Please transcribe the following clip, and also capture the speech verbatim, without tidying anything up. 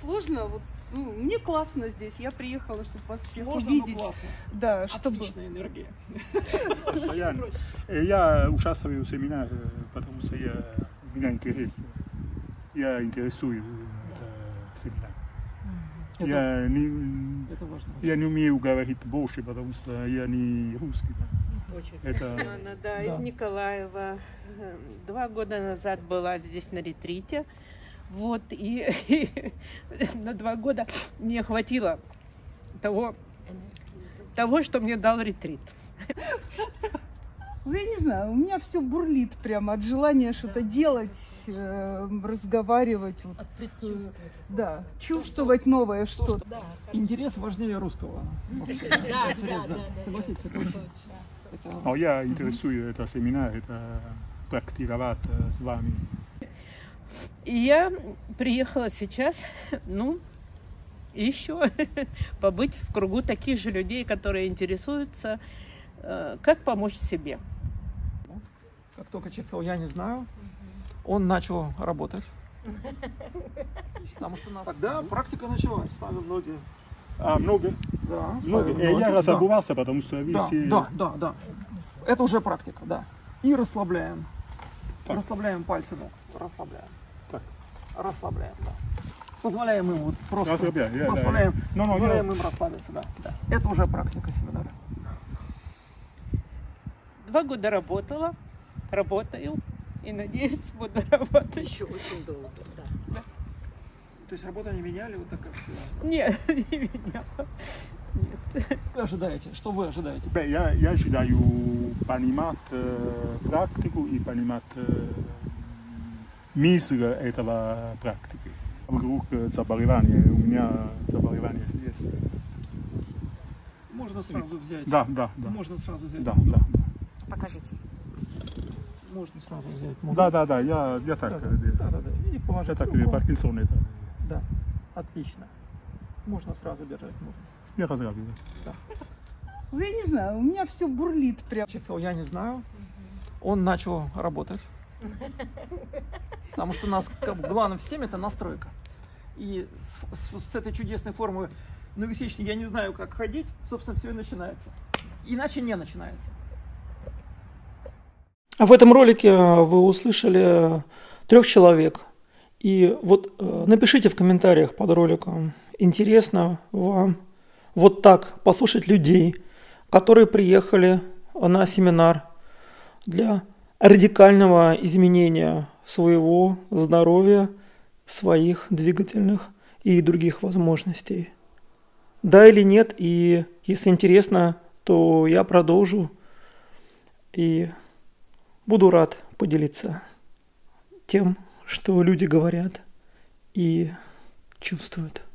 сложно. Вот, ну, мне классно здесь. Я приехала, чтобы вас всех Сложно, увидеть. но классно. Да, чтобы... Отличная энергия. Постоянно. Я участвую в семинаре, потому что я, меня интерес. Я интересуюсь э, семинаром. Это, Я не, это важно. я не умею говорить больше, потому что я не русский. Да. Очень. Это... Она, да, Да. из Николаева. Два года назад была здесь на ретрите. Вот, и, и на два года мне хватило того, того, что мне дал ретрит. Ну, я не знаю, у меня все бурлит прямо от желания что-то делать, э, разговаривать. Вот, От предчувствия. да, чувствовать новое что-то. Да, Интерес важнее русского. Вообще. да, да, Интерес, да, да. Согласитесь, это очень- это- Но я интересую это семинар, это практиковать э, с вами. И я приехала сейчас, ну, еще побыть в кругу таких же людей, которые интересуются, э, как помочь себе. Как только человек сказал, я не знаю, он начал работать. Потому что у нас... Тогда практика началась, ставим ноги. А, много? Да, Много. ставим Э, ноги, Я да. разобрался, потому что вы Да, все... да, да, да. Это уже практика, да. И расслабляем. Так. Расслабляем пальцы ног. Расслабляем. Так. Расслабляем, да. Позволяем им вот просто... Расслабляем, я- позволяем, да. Ну, ну, позволяем я- им расслабиться, да, да. Это уже практика семинара. Два года работала, работаю и, надеюсь, буду работать. Еще очень долго, да. То есть работу не меняли, вот так как все. Нет, не меня. Нет. Вы ожидаете? Что вы ожидаете? Beh, я, я ожидаю понимать э, практику и понимать э, мысль этого практики. Вдруг э, заболевание, у меня заболевание есть. Можно сразу взять. Да, да, да. Можно сразу взять. Да, модуль. да, да. Покажите. Можно сразу взять. модуль. Да, да, да, я, я так. Да, э, да, да, да. И положить Я так, руку. Паркинсон это. Да, отлично. Можно сразу держать. Можно. Я разговариваю. Ну, я не знаю, у меня все бурлит прямо. Человек сказал, я не знаю. Он начал работать. Потому что у нас как бы, главное в системе это настройка. И с, с- с этой чудесной формы многосечной я не знаю, как ходить, собственно, все и начинается. Иначе не начинается. В этом ролике вы услышали трех человек. И вот э, напишите в комментариях под роликом, интересно вам вот так послушать людей, которые приехали на семинар для радикального изменения своего здоровья, своих двигательных и других возможностей. Да или нет, и если интересно, то я продолжу и буду рад поделиться тем, что люди говорят и чувствуют.